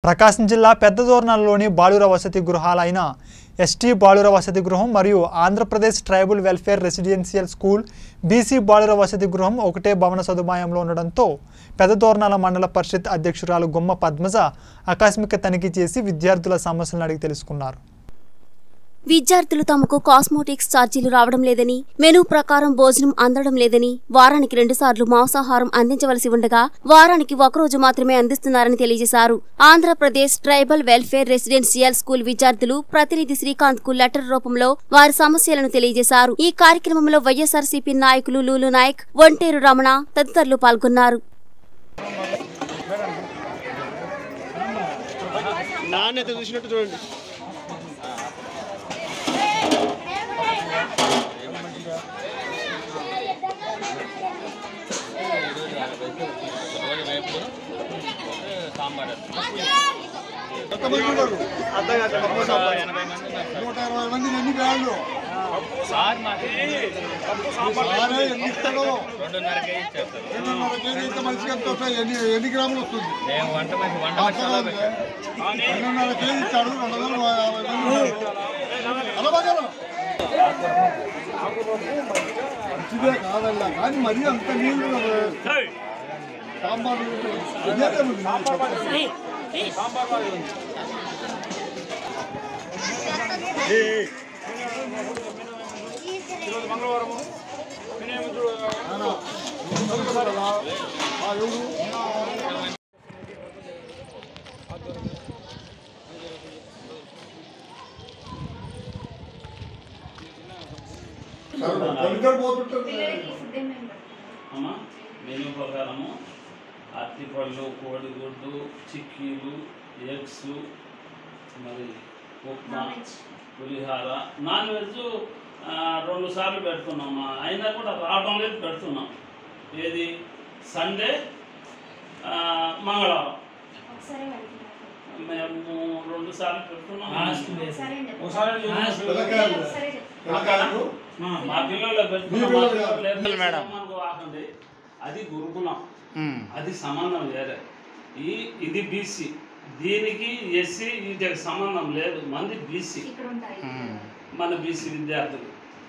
ప్రకాశం జిల్లా పెద్దదోర్నాలలోని బాలుర వసతి గృహాలైన ఎస్టీ బాలుర వసతి గృహం మరియు Andhra Pradesh tribal welfare residential school BC బాలుర వసతి గృహం ఒకటే భవన సదుపాయంలో ఉండడంతో పెద్దదోర్నాల మండల పరిషత్ అధ్యక్షురాలు గుమ్మ పద్మజ ఆకస్మిక తనిఖీ చేసి విద్యార్థుల సమస్యలను అడిగి తెలుసుకున్నారు. విద్యార్థులు తమకు కాస్మోటిక్స్ ఛార్జీలు రావడం లేదని, మెనూ ప్రకారం భోజనం అందడం లేదని, వారానికి 2 సార్లు మాంసాహారం అందించవలసి ఉండగా వారానికి 1 రోజు మాత్రమే అందిస్తున్నారని తెలియజేశారు. Andhra Pradesh tribal welfare residential school విద్యార్థులు ప్రతినిధి శ్రీకాంత్ కు లెటర్ రూపంలో వారి సమస్యలను తెలియజేశారు. ఈ కార్యక్రమంలో వైఎస్ఆర్సీపీ నాయకులు లూలు నాయక్, ఒంటేరు రమణ తదితరులు పాల్గొన్నారు. ఎన్ని గ్రాములు వస్తుంది? 2.5 కేజీ ఇచ్చాడు. 250 మంచిదే కాదల్లా, కానీ మరీ అంత నీళ్ళు సాంబార్ మంగళవారం మెనూ ప్రకారము అరటిపళ్ళు, కోడిగుడ్డు, చిక్కీలు, ఎగ్స్, మరి ఉప్మా, పులిహార, నాన్ వెజ్ 2 సార్లు పెడుతున్నామా. అయినా కూడా రావడం లేదు, పెడుతున్నాం. ఏది సండే, మంగళవారం మేము 2 సార్లు పెడుతున్నాం. మా పిల్లలు పెడుతున్నాం. అది గురుకులం, అది సంబంధం వేరే. ఇది బీసీ, దీనికి ఎస్సీ వీటికి సంబంధం లేదు. మంది బీసీ, మన బీసీ విద్యార్థులు.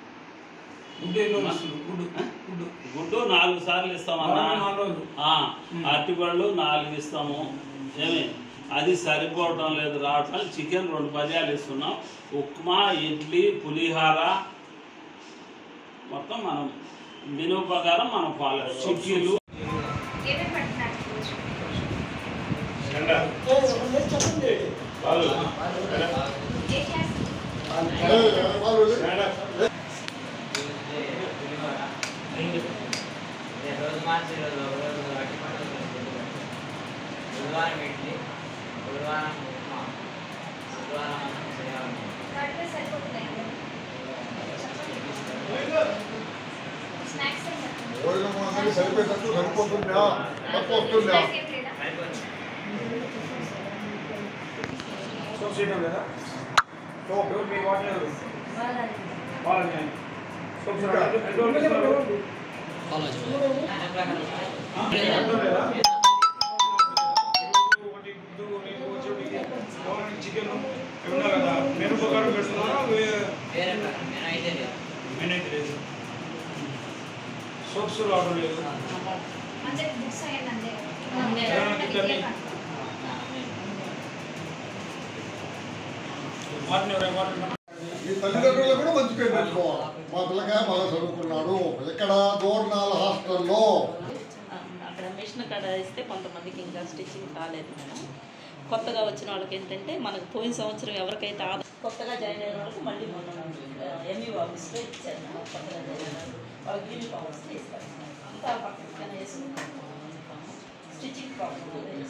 గుడ్డు 4 సార్లు ఇస్తామన్నా, అరటిపళ్ళు 4 ఇస్తాము. ఏమి అది సరిపోవటం లేదు, రావటం. చికెన్ 2 పర్యాలు ఇస్తున్నాం. ఉప్మా, ఇడ్లీ, పులిహార మొత్తం మనం మెనూ ప్రకారం మనం ఫాలో. చిక్కీలు సరిపోయేటట్టు సరిపోతుందా, తక్కువ వస్తుందా? చికెన్ ఉన్నా కదా, మెనూ ప్రకారం పెడుతున్నారా? సోప్స్ రావడం లేదు. ఈ తల్లిదండ్రులు కూడా మంచి పేరు పెట్టుకోవాలి. మా పిల్లకాయ బాగా చదువుకున్నాడు. ఇక్కడ దోర్నాల హాస్టల్లో అక్కడ మిషన్ కాడ ఇస్తే కొంతమందికి ఇంకా స్టిచ్చింగ్ కాలేదు మేడం. కొత్తగా వచ్చిన వాళ్ళకి ఏంటంటే మనకు పోయిన సంవత్సరం ఎవరికైతే కొత్తగా జాయిన్ అయిన వాళ్ళకి మళ్ళీ మనం ఎంఈఓ ఆఫీస్లో ఇచ్చారు. కొత్తగా జాయిన్ అయిన వాళ్ళకి యూనిఫామ్ వస్తే ఇస్తారు. అంతా పక్కన వేసుకుంటాము. స్టిచ్చింగ్ ప్రాబ్లం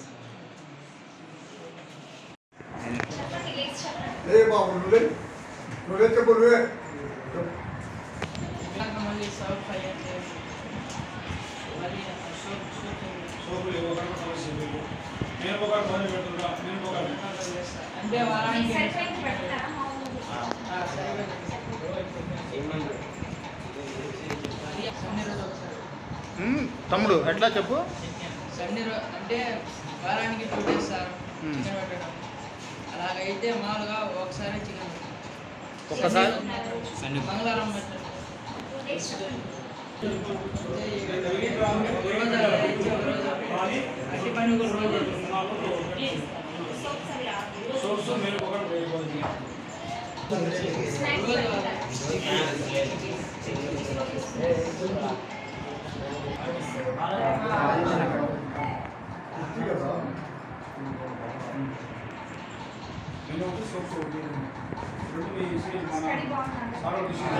బాబు నువ్వే చెప్పు, నువ్వే సోపులు ఇవ్వకుండా సమస్య లేదు. నేను ఒక భోజనం పెడుతున్నా, నేను ఒక అంటే తమ్ముడు ఎట్లా చెప్పు. సండే అంటే వారానికి 2 days సార్. చికెన్ పెట్టడం అలాగైతే మామూలుగా ఒకసారి చికెన్ ఒక్కసారి మంగళవారం పెట్టడం అట్టి పని ఒక రోజు సోప్స్ మీరు ఒకటి నేను సోప్స్ ఒకటి రెండు మన